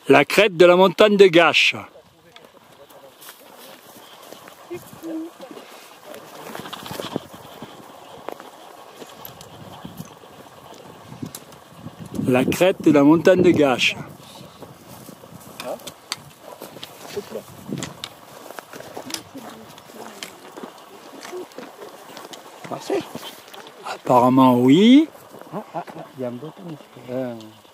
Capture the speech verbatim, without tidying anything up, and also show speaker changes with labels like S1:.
S1: La crête de la montagne de Gaches. La crête de la montagne de Gaches.
S2: Passé.
S1: Apparemment oui.
S2: Ah, ah, ah, il y a un bouton.